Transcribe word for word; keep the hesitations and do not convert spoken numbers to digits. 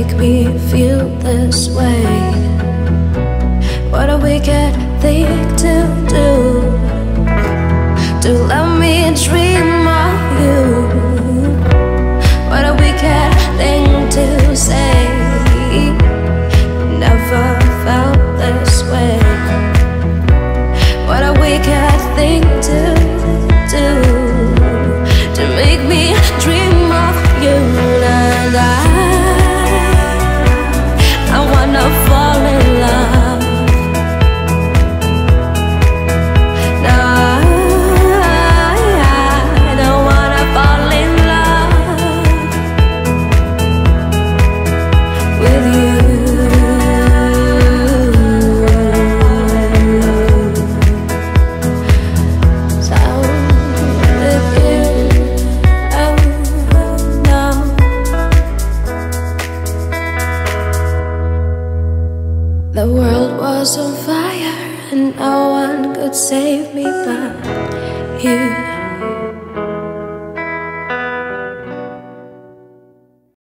make me feel this way. What a wicked thing to do, to let me dream of you. What a wicked thing to say. Never felt this way. What a wicked thing to do, to make me dream of you. And I, I wanna fall in love. No, I, I don't wanna fall in love with you. The world was on fire and no one could save me but you.